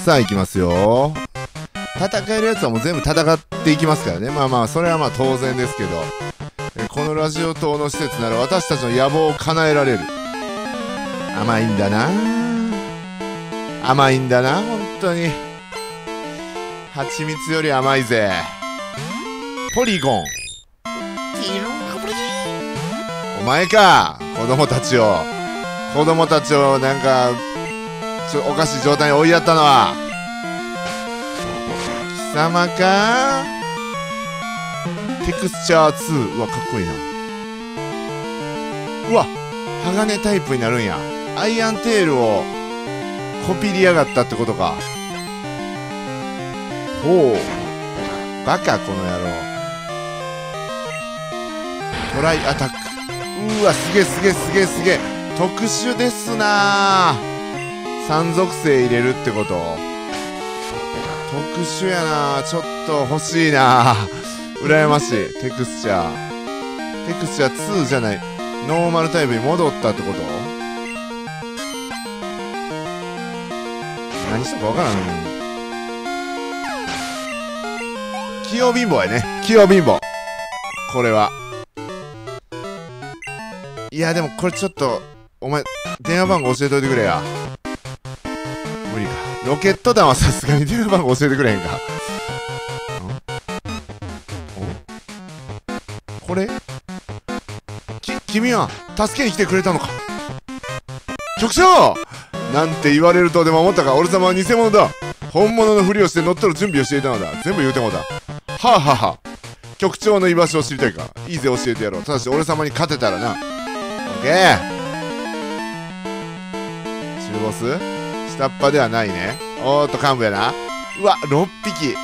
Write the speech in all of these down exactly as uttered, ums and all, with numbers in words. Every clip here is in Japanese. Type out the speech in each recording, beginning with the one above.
さあ行きますよ。戦えるやつはもう全部戦っていきますからね。まあまあそれはまあ当然ですけど、えこのラジオ塔の施設なら私たちの野望を叶えられる。甘いんだな、甘いんだな、本当に。蜂蜜より甘いぜ。ポリゴン。お前か、子供たちを子供たちをなんかちょおかしい状態に追いやったのは貴様か。テクスチャーツー。うわかっこいいな。うわ鋼タイプになるんや。アイアンテールをコピりやがったってことか。ほうバカこの野郎。トライアタック。うわすげえすげえすげえすげえ特殊ですなー。三属性入れるってこと。特殊やなー。ちょっと欲しいなー。羨ましい。テクスチャーテクスチャーツーじゃない、ノーマルタイプに戻ったってこと。何したかわからん。器用貧乏やね。器用貧乏。これはいやでもこれちょっとお前電話番号教えといてくれや。無理か。ロケット弾はさすがに電話番号教えてくれへんか。これき君は助けに来てくれたのか。局長なんて言われるとでも思ったか。俺様は偽物だ。本物のふりをして乗っ取る準備をしていたのだ。全部言うてもだ。はあはあはあ。局長の居場所を知りたいか。いいぜ教えてやろう。ただし俺様に勝てたらな。オッケー。中ボス下っ端ではないね。おーっと幹部やな。うわろっぴき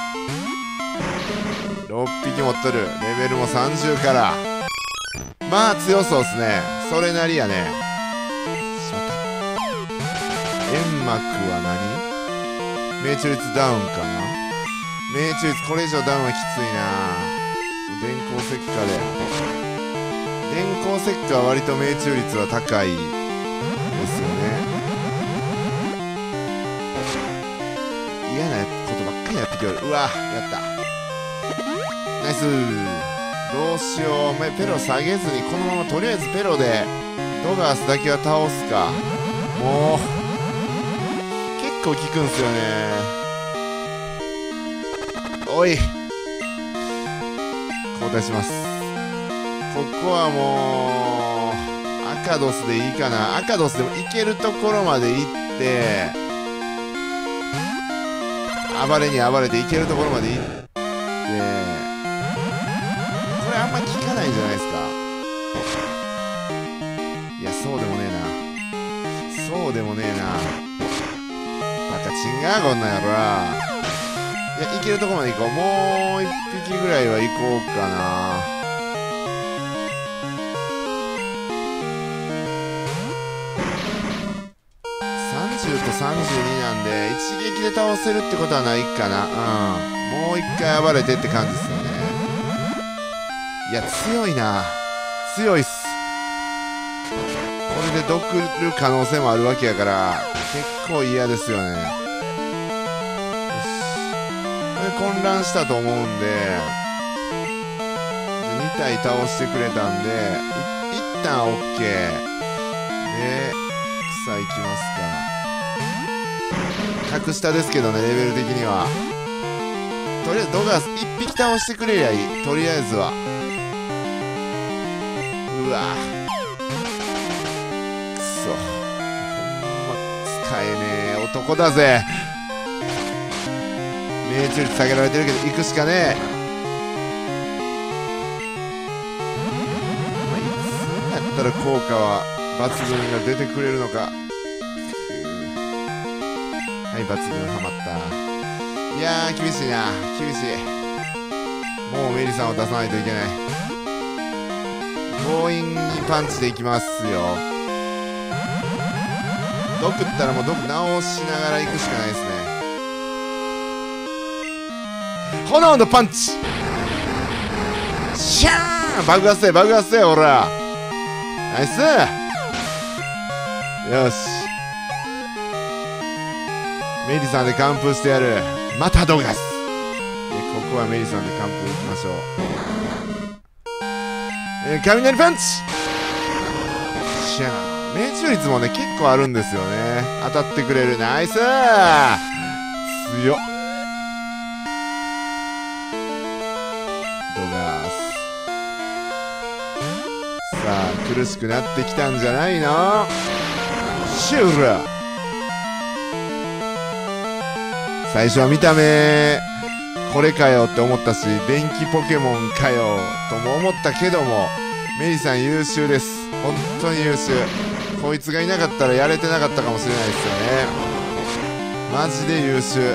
ろっぴき持っとる。レベルもさんじゅうから。まあ強そうっすね。それなりやね。しまった。煙幕は何？命中率ダウンかな。命中率これ以上ダウンはきついな。電光石火で電光石火は割と命中率は高いですよね。嫌なことばっかりやってきよる。うわやったナイス。どうしよう。お前ペロ下げずにこのままとりあえずペロでドガースだけは倒すか。もう結構効くんすよね。おい交代します。ここはもうアカドスでいいかな。アカドスでも行けるところまで行って暴れに暴れて行けるところまで行って、これあんま効かないんじゃないですか。いやそうでもねえな。そうでもねえな。バカチンがこんなんやろな。いや、行けるとこまで行こう。もう一匹ぐらいは行こうかな。さんじゅうとさんじゅうになんで一撃で倒せるってことはないかな。うんもう一回暴れてって感じですよね。いや強いな。強いっす。これで毒る可能性もあるわけやから結構嫌ですよね。混乱したと思うんでに体倒してくれたんで一旦 OK で草いきますか。格下ですけどねレベル的には。とりあえずドガースいっぴき倒してくれりゃいい。とりあえずは。うわくそほんま使えねえ男だぜ。命中率下げられてるけど行くしかねえ。まあいつやったら効果は抜群が出てくれるのか。はい抜群ハマった。いやー厳しいな厳しい。もうメリさんを出さないといけない。強引にパンチでいきますよ。毒ったらもう毒直しながら行くしかないですね。炎のパンチシャーン爆発せ爆発せほらナイスよし。 メリさんで完封してやる。またドガス。ここはメリさんで完封いきましょう。えー、雷パンチ。しゃあ命中率もね結構あるんですよね。当たってくれる。ナイスー。強っ。ドガス。さあ苦しくなってきたんじゃないの。シュール。最初は見た目これかよって思ったし、電気ポケモンかよとも思ったけども、メリさん優秀です。本当に優秀。こいつがいなかったらやれてなかったかもしれないですよね。マジで優秀。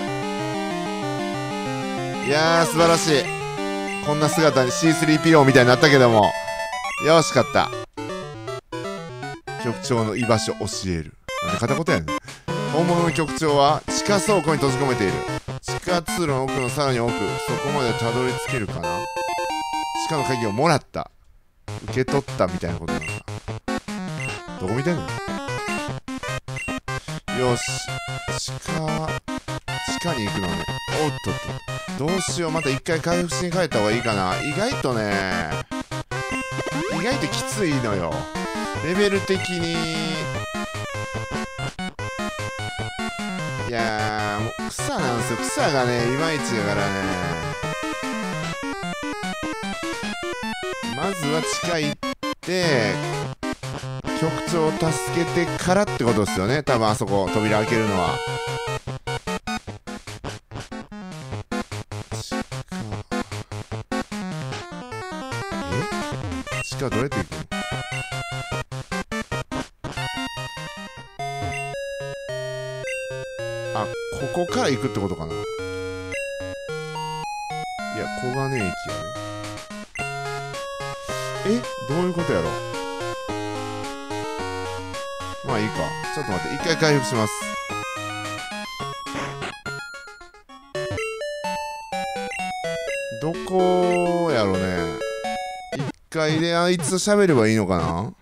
いやー素晴らしい。こんな姿に シースリーピーオー みたいになったけども、よし勝った。局長の居場所教える。なんで片言やねん。本物の局長は地下倉庫に閉じ込めている。地下通路の奥のさらに奥、そこまでたどり着けるかな。地下の鍵をもらった、受け取ったみたいなことなのか。どこ見てんの。よし、地下地下に行くのね。おっとっと、どうしよう。また一回回復しに帰った方がいいかな。意外とね意外ときついのよ、レベル的に。いやーもう草なんですよ。草がねいまいちだからね。まずは地下行って局長を助けてからってことですよね。多分あそこ扉開けるのは。地下え地下どうやって行くの。あ、ここから行くってことかな。いや、小金駅やね。え、どういうことやろ。まあいいか。ちょっと待って、一回回復します。どこやろね。一回であいつと喋ればいいのかな。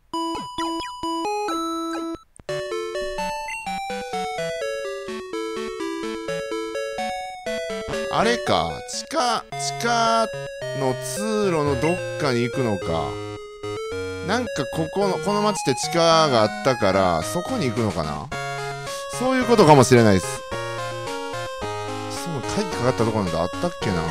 あれか、地下、地下の通路のどっかに行くのか。なんかここの、この町って地下があったから、そこに行くのかな。そういうことかもしれないです。そう、鍵かかったところなんてあったっけな。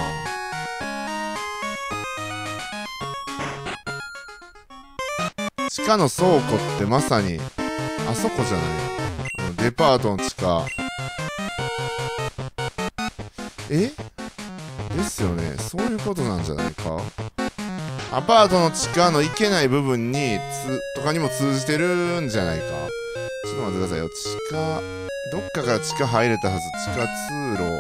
地下の倉庫ってまさに、あそこじゃない。あのデパートの地下。えですよね。そういうことなんじゃないか。アパートの地下の行けない部分につとかにも通じてるんじゃないか。ちょっと待ってくださいよ。地下どっかから地下入れたはず。地下通路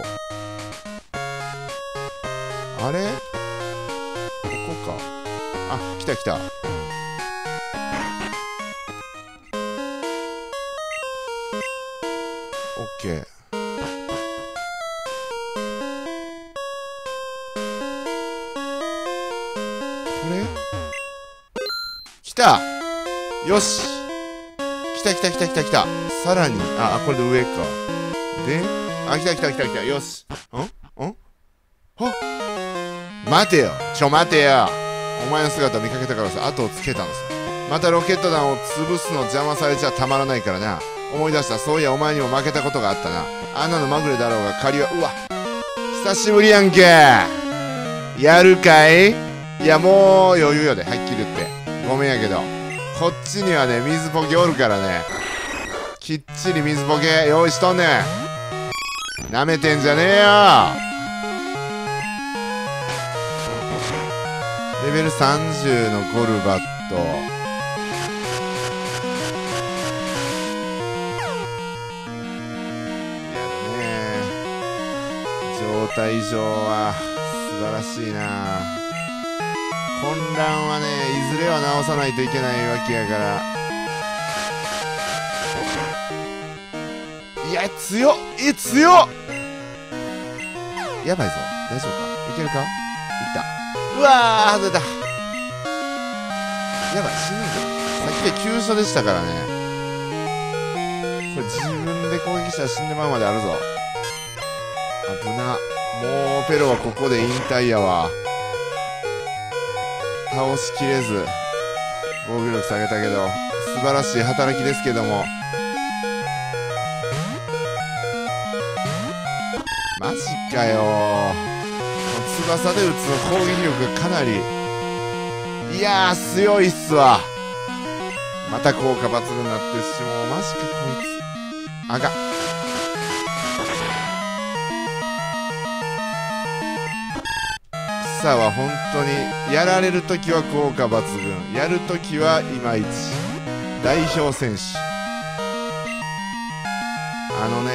あれここか。あ、来た来た。オッケー。これ来た。よし来た来た来た来た来た。さらにあこれで上か。であ来た来た来た来た。よしんんはっ待てよちょ待てよ。お前の姿を見かけたからさ後をつけたのさ。またロケット弾を潰すの邪魔されちゃたまらないからな。思い出した。そういやお前にも負けたことがあったな。あんなのまぐれだろうが借りは。うわ久しぶりやんけ。やるかい。いやもう余裕やで、はっきり言ってごめんやけど、こっちにはね水ポケおるからね。きっちり水ポケ用意しとんねん。なめてんじゃねえよ。レベルさんじゅうのゴルバット。いやね状態上は素晴らしいな。混乱はねいずれは直さないといけないわけやから。いや強っえ強っやばいぞ。大丈夫かいけるか。いったうわー外れた。やばい死ぬんだ。さっきは急所でしたからね。 これ自分で攻撃したら死んでまうまであるぞ。危な。もうペロはここで引退やわ。倒しきれず防御力下げたけど素晴らしい働きですけども、マジかよ。翼で撃つの攻撃力がかなり、いやー強いっすわ。また効果抜群になってるし、もうマジかこいつあかん。草は本当にやられるときは効果抜群、やるときはいまいち。代表選手、あのね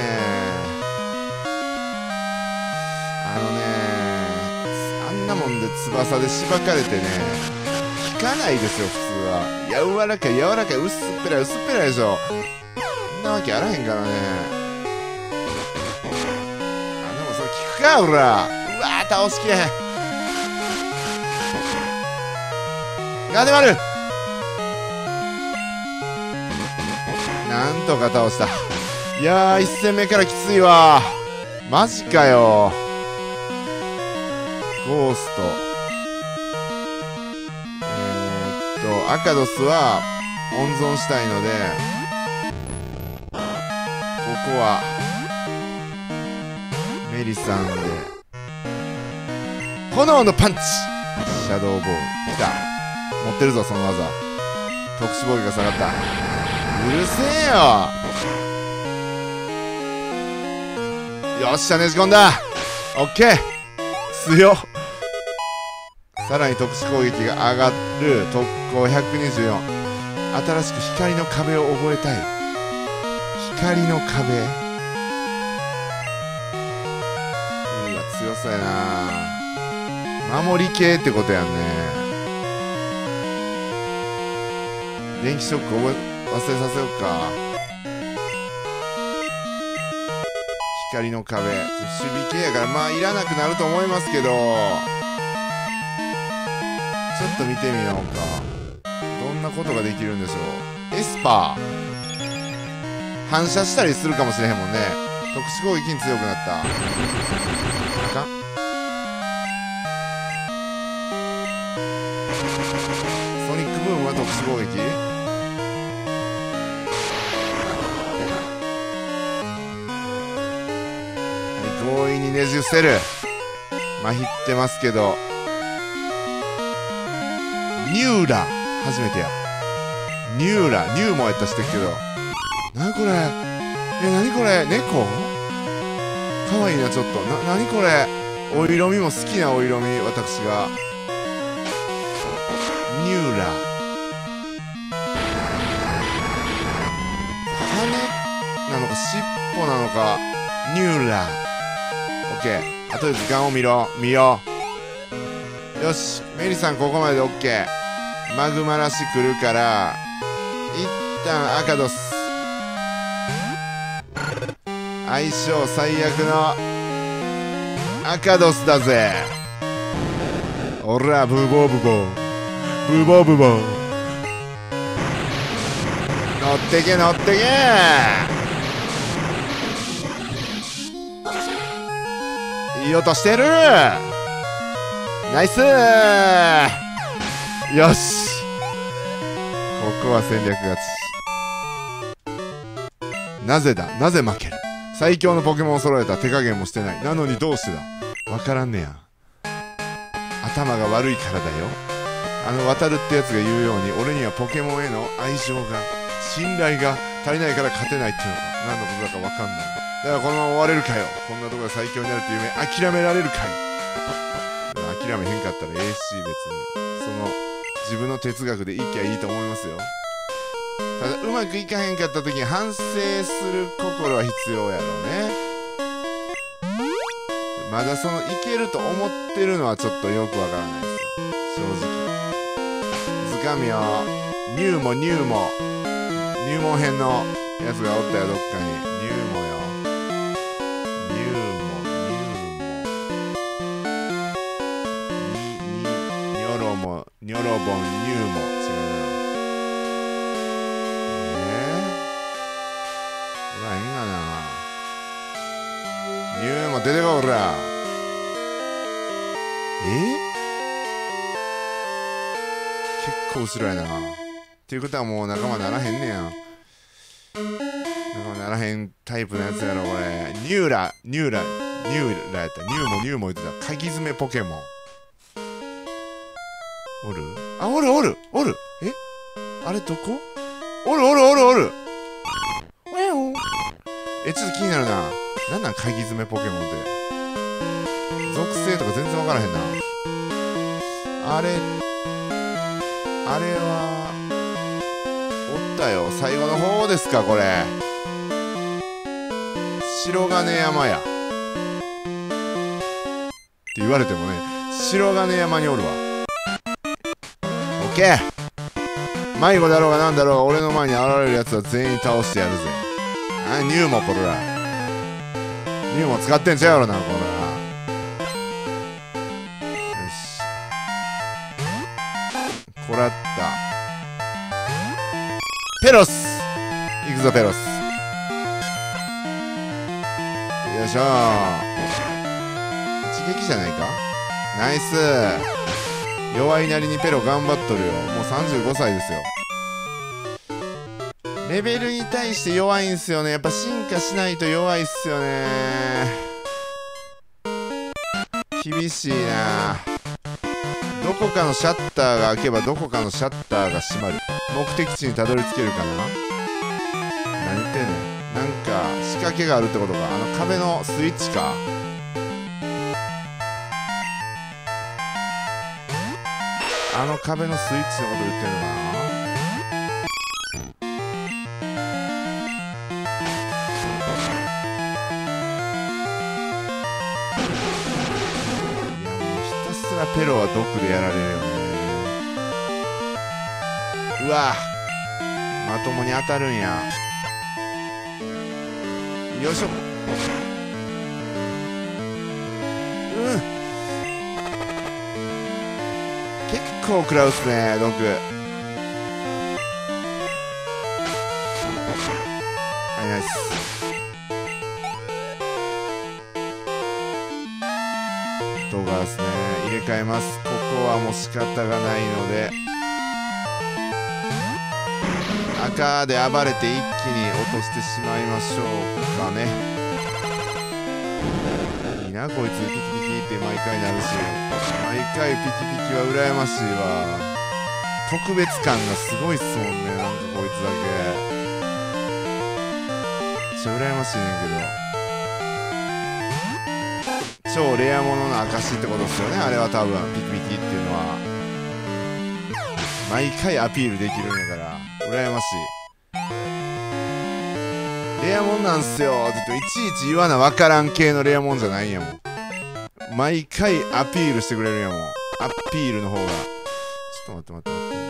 あのねあんなもんで翼でしばかれてね効かないですよ普通は。柔らかい柔らかい薄っぺらい薄っぺらいでしょ。そんなわけあらへんからね。あでもそれ効くかほら。うわー倒しきれへん。ガデマルなんとか倒した。いやーいっ戦目からきついわ。マジかよ。ゴーストえー、っとアカドスは温存したいのでここはメリさんで炎のパンチ。シャドーボールきた。持ってるぞその技。特殊防御が下がった。うるせえよ。よっしゃねじ込んだ。オッケー強っ。さらに特殊攻撃が上がる特攻ひゃくにじゅうよん。新しく光の壁を覚えたい。光の壁、うわ強そうやな。守り系ってことやんね。電気ショック覚え忘れさせようか。光の壁守備系やからまあいらなくなると思いますけど、ちょっと見てみようか。どんなことができるんでしょう。エスパー反射したりするかもしれへんもんね。特殊攻撃に強くなった。あかん。ソニックブームは特殊攻撃。強引にねじ伏せる。まひってますけどニューラ初めてや。ニューラニューもやったしてるけど、なにこれ。えなにこれ猫かわいいなちょっと。なにこれ。お色味も好きなお色味私が。ニューラ羽なのか尻尾なのか。ニューラオッケー。あとで時間を見ろ見よう。よしメリさんここまででオッケー。マグマらし来るから一旦アカドス相性最悪のアカドスだぜ。おらブボーブボーブボーブボー乗ってけ乗ってけ。いい音してる。ナイスー。よしここは戦略勝ち。なぜだなぜ負ける。最強のポケモンを揃えた。手加減もしてない。なのにどうしてだ。わからんねや。頭が悪いからだよ。あの渡るってやつが言うように俺にはポケモンへの愛情が信頼が足りないから勝てないっていうのか。何のことだかわかんない。だからこのまま終われるかよ。こんなところで最強になるって夢諦められるかい。諦めへんかったらええし別にその自分の哲学でいきゃいいと思いますよ。ただうまくいかへんかった時に反省する心は必要やろうね。まだそのいけると思ってるのはちょっとよくわからないですよ正直。図鑑よニューモニューモ入門編のやつがおったよどっかに。ニューモよニューモニューモニニョロモニョロボンニューモ違うな。えー、 ニューも出てこい、ほら。え結構後ろやな。っていうことはもう仲間ならへんねや。仲間ならへんタイプのやつやろ、これ。ニューラ、ニューラ、ニューラやった。ニューもニューも言ってた。鍵爪ポケモン。おるあ、おるおるおるえあれどこおるおるおるおるえ、ちょっと気になるな。なんなん鍵爪ポケモンって。属性とか全然わからへんな。あれ、あれは、おったよ。最後の方ですか、これ。白金山や。って言われてもね、白金山におるわ。オッケー迷子だろうがなんだろうが、俺の前に現れるやつは全員倒してやるぜ。あ、ニューもこれら。ニューも使ってんちゃうやろな、これら。よし。こらった。ペロス行くぞ、ペロス。よいしょー。一撃じゃないか。ナイスー。弱いなりにペロ頑張っとるよ。もうさんじゅうごさいですよ。レベルに対して弱いんすよね。やっぱ進化しないと弱いっすよね。厳しいな。どこかのシャッターが開けばどこかのシャッターが閉まる。目的地にたどり着けるかな。何言ってんねん。なんか仕掛けがあるってことか。あの壁のスイッチか。あの壁のスイッチのこと言ってんのかな。ペロは毒でやられるよね。うわまともに当たるんや。よいしょ。うん結構食らうっすね、毒。はい、ナイス。動画ですね。入れ替えます。ここはもう仕方がないので、赤で暴れて一気に落としてしまいましょうかね。いいなこいつ。ピキピキって毎回なるし、毎回ピキピキは羨ましいわ。特別感がすごいっすもんね。なんかこいつだけめっちゃ羨ましいねんけど。超レアものの証ってことですよね、あれは多分。ピキピキっていうのは毎回アピールできるんやから羨ましい。レアもんなんすよって言っていちいち言わな分からん系のレアもんじゃないんやもん。毎回アピールしてくれるんやもん。アピールの方が。ちょっと待って待って待って。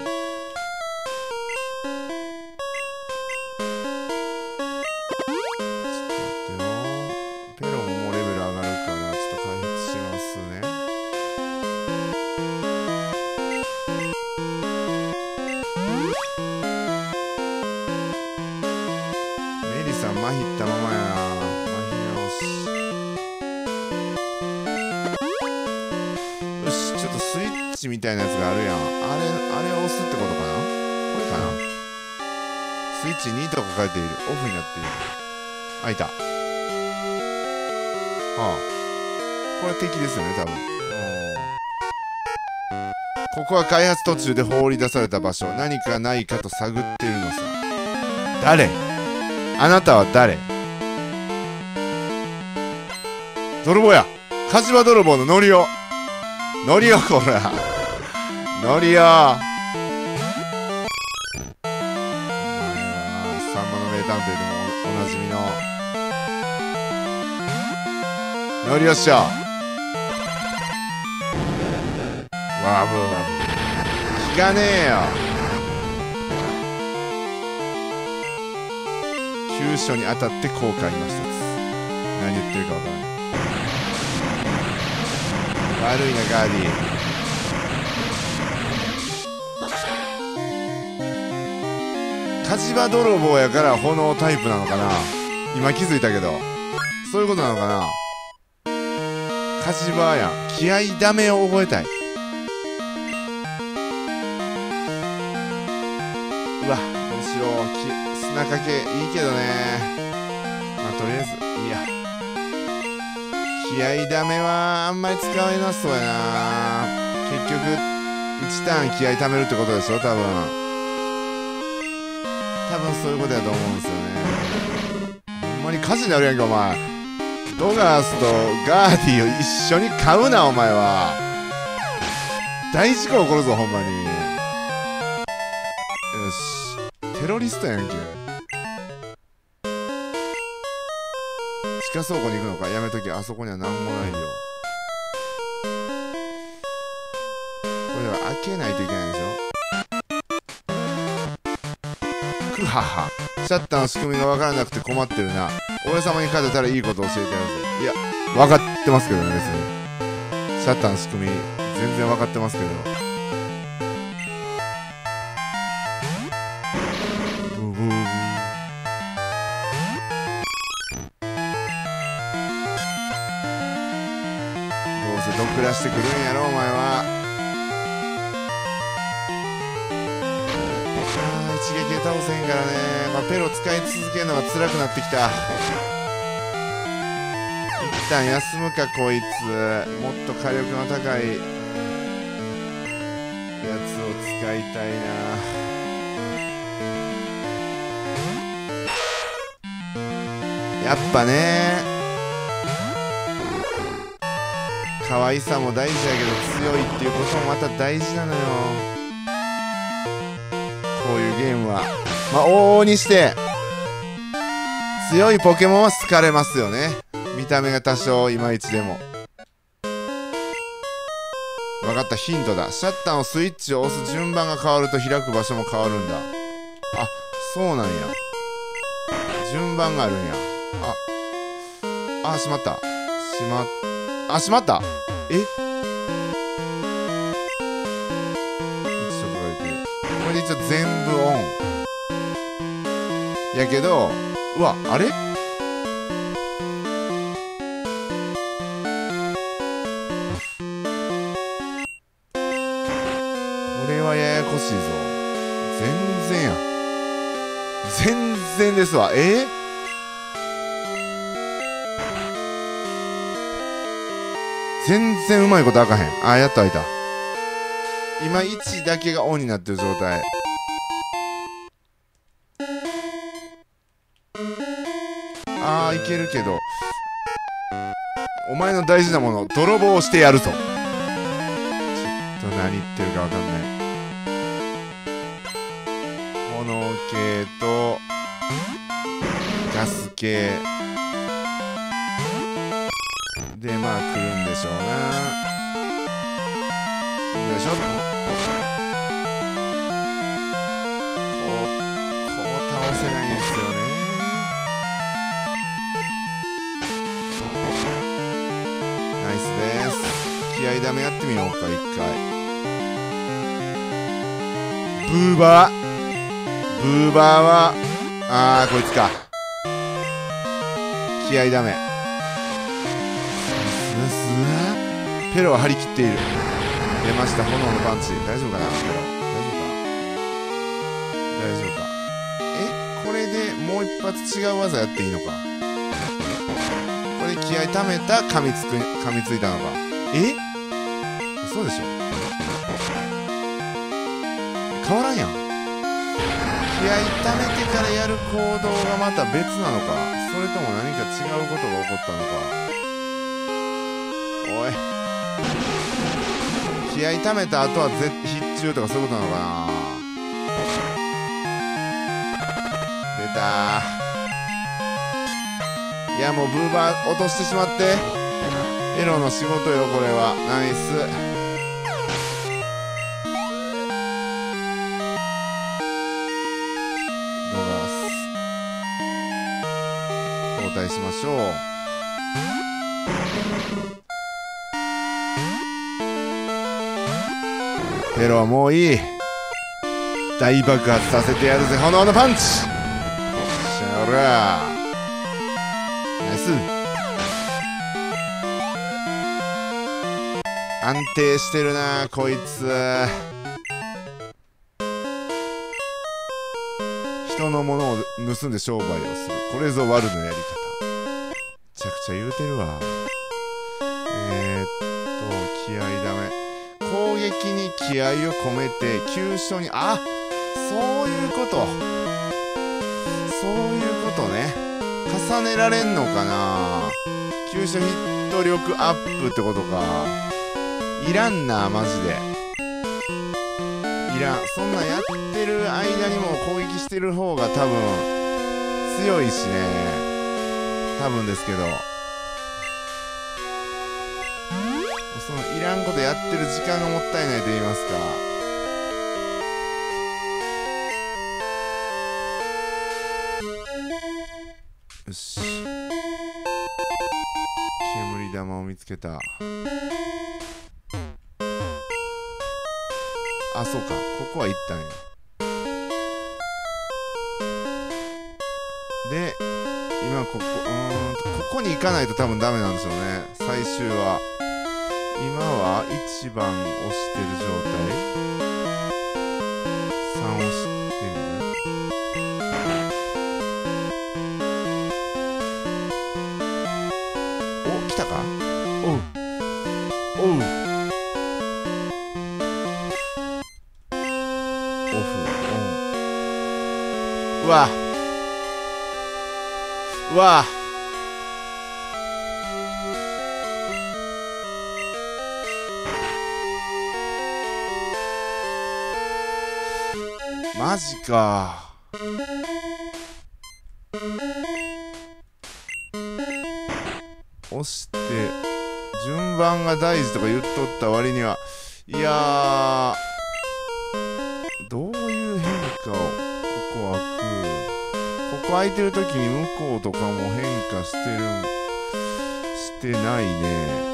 みたいなやつがあるやん。あれ、あれを押すってことかな。これかな。スイッチにと書かれている。オフになっている。あ、いた。ああ。これ敵ですよね、多分。ここは開発途中で放り出された場所。何かないかと探っているのさ。誰？あなたは誰？泥棒や。火事場泥棒のノリオ。ノリオ、こら。ノリオ。お前はさんまの名探偵でも お, おなじみのノリオっしょ。ワブワブ聞かねえよ。急所に当たって後悔の一つ。何言ってるか分からない。悪いなガーディ。火事場泥棒やから炎タイプなのかな。 今気づいたけど、そういうことなのかな。火事場やん。気合ダメを覚えたい。うわ、どうしよう。き砂かけいいけどね。まあとりあえずいいや。気合ダメはあんまり使えなそうやな。結局いちターン気合溜めるってことでしょ、多分。多分そういうことやと思うんですよね。ほんまに火事になるやんけお前。ドガースとガーディを一緒に買うなお前は。大事故起こるぞほんまに。よし、テロリストやんけ。地下倉庫に行くのか。やめとき、あそこには何もないよ。これは開けないといけないでしょ。くはは、シャッターの仕組みが分からなくて困ってるな。俺様に勝てたらいいこと教えてやるぜ。いや、分かってますけどね、別に。シャッターの仕組み全然分かってますけど。ブブーブー。どうせドック出してくるんやろお前は。一撃で倒せんからね。まあ、ペロ使い続けるのが辛くなってきた。一旦休むかこいつ。もっと火力の高いやつを使いたいな。やっぱね、可愛さも大事やけど強いっていうこともまた大事なのよ。こういうゲームはまあ往々にして強いポケモンは好かれますよね。見た目が多少いまいちでも。分かった、ヒントだ。シャッターのスイッチを押す順番が変わると開く場所も変わるんだ。あ、そうなんや。順番があるんや。ああ、しまった。しまっあしまった。え、これで一応全部オンやけど、うわ、あれ、これはややこしいぞ。全然や。全然ですわ。え全然うまいことあかへん。あ、やった開いた。今いちだけがオンになってる状態。あー、いけるけど、お前の大事なもの泥棒してやるぞ。ちょっと何言ってるかわかんない。炎系とガス系でまあ来るんでしょうな。よいしょ。こう、こう倒せないんですよね。ナイスです。気合ダメやってみようか、一回。ブーバーブーバーは、あー、こいつか。気合ダメ。ペロは張り切っている。出ました、炎のパンチ。大丈夫かな、ペロ。大丈夫か、大丈夫か。え、これでもう一発違う技やっていいのか。これ気合溜めた噛みつく噛みついたのか。え、嘘でしょ。変わらんやん。気合溜めてからやる行動がまた別なのか、それとも何か違うことが起こったのか。おい、気合溜めた後は絶必中とかそういうことなのかな。出たー。いや、もうブーバー落としてしまって、エロの仕事よこれは。ナイス。ドガース交代しましょう。ペロはもういい。大爆発させてやるぜ、炎のパンチ。しゃらナイス。安定してるなこいつ。人のものを盗んで商売をする、これぞ悪のやり方。めちゃくちゃ言うてるわ。えー、っと気合いダメ。攻撃に気合を込めて急所に、あ、そういうこと、そういうことね。重ねられんのかな。急所ヒット力アップってことか。いらんなマジでいらん。そんなんやってる間にも攻撃してる方が多分強いしね、多分ですけど、そのいらんことやってる時間がもったいないと言いますか。よし、煙玉を見つけた。あ、そうか、ここは行ったんや。で今ここ、うーんとここに行かないと多分ダメなんでしょうね、最終は。今はいちばん押してる状態。さん押してみる。お、来たか。おうおう、オフ、うん、うわうわマジか。押して順番が大事とか言っとった割には、いやー、どういう変化を、ここ開く、ここ開いてる時に向こうとかも変化してるんしてないね。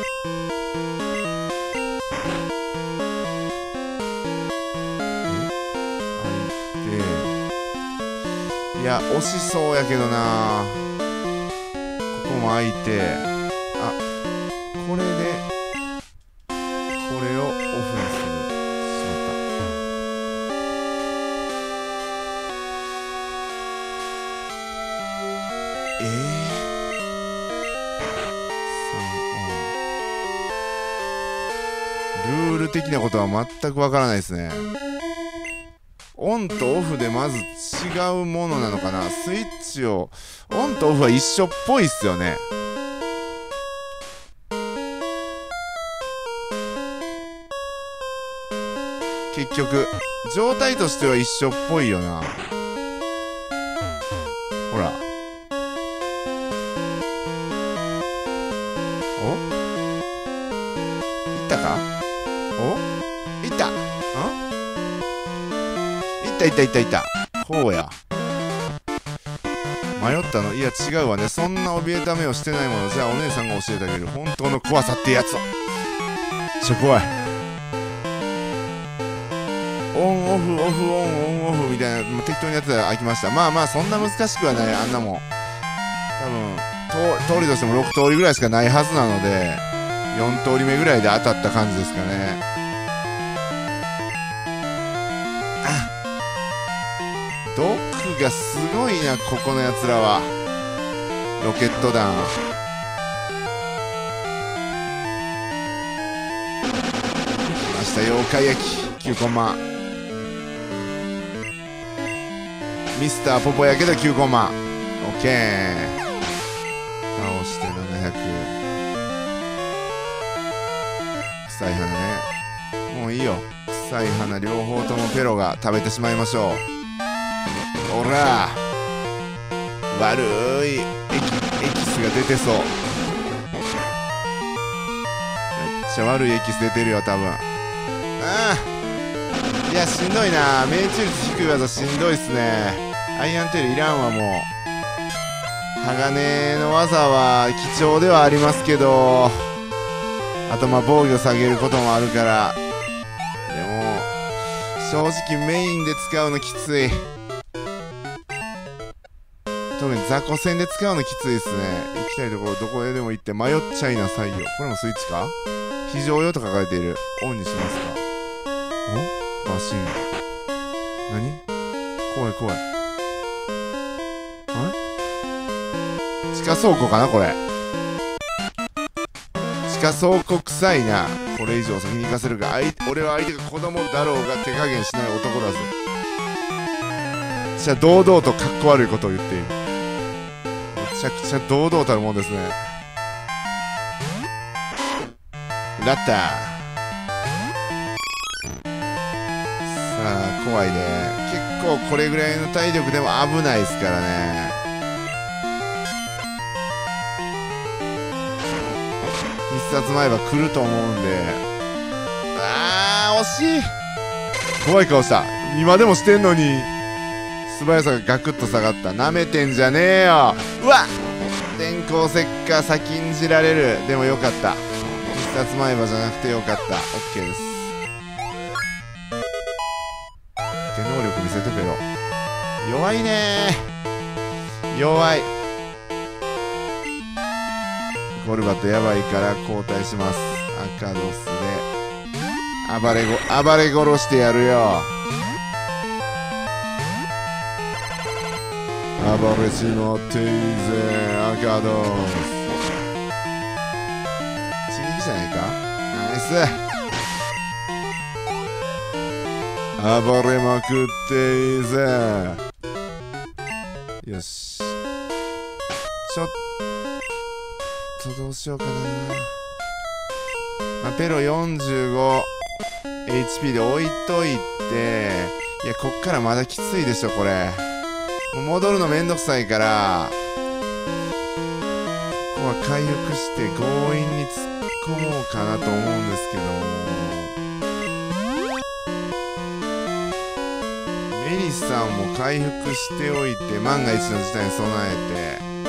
いや、押しそうやけどな。ここも開いて、あ、これでこれをオフにする。しまった。えー、さんオン。ルール的なことは全くわからないですね。オンとオフでまず違うものなのかな。スイッチを、オンとオフは一緒っぽいっすよね。結局状態としては一緒っぽいよな。ほら、お、いったか。お、いった。んいったいったいったいった。こうや。迷ったの。いや違うわね。そんな怯えた目をしてないもの。じゃあお姉さんが教えてあげる。本当の怖さってやつを。ちょ怖い。オンオフオフオンオンオフみたいな、もう適当にやってたら開きました。まあまあそんな難しくはない。あんなもん多分と通りとしてもろく通りぐらいしかないはずなので、よん通り目ぐらいで当たった感じですかね。あ、ドックがすごいな、ここのやつらは。ロケット弾来ました。妖怪焼ききゅうコマ。ミスターポポやけどきゅうコマ。オッケー。倒してななひゃく。臭い花ね。もういいよ。臭い花両方ともペロが食べてしまいましょう。ほら、悪いエキ、エキスが出てそう。めっちゃ悪いエキス出てるよ多分。ああ、いやしんどいな。命中率低い技しんどいっすね。アイアンテールいらんわ。もう鋼の技は貴重ではありますけど、あとまあ防御下げることもあるから。でも正直メインで使うのきつい。特特に雑魚戦で使うのきついっすね。行きたいところどこへでも行って迷っちゃいなさいよ。これもスイッチか？非常用と書かれている。オンにしますか？お？マシン。何？怖い怖い。あれ？地下倉庫かなこれ。地下倉庫臭いな。これ以上先に行かせるが、俺は相手が子供だろうが手加減しない男だぜ。じゃあ堂々とかっこ悪いことを言っている。めちゃくちゃ堂々たるもんですね。ラッター。さあ怖いね。結構これぐらいの体力でも危ないですからね。必殺前歯来ると思うんで。あー惜しい。怖い顔した。今でもしてんのに素早さがガクッと下がった。なめてんじゃねえよ。うわっ、電光石火先んじられる。でもよかった。必殺前歯じゃなくてよかった。 OK です。手能力見せてくれよ。弱いねー、弱い。ゴルバットやばいから交代します。赤ドスで暴れご暴れ殺してやるよ。暴れちまっていいぜ赤ドス。一撃じゃないか。ナイス。暴れまくっていいぜ。よし、ちょっとどうしようかな。まあ、ペロ よんじゅうごエイチピー で置いといて、いやこっからまだきついでしょこれ。もう戻るのめんどくさいから、ここは回復して強引に突っ込もうかなと思うんですけど、メリスさんも回復しておいて万が一の事態に備えて、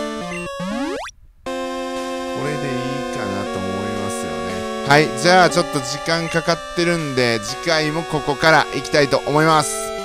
これでいいかなと思いますよね。はい、じゃあちょっと時間かかってるんで次回もここから行きたいと思います。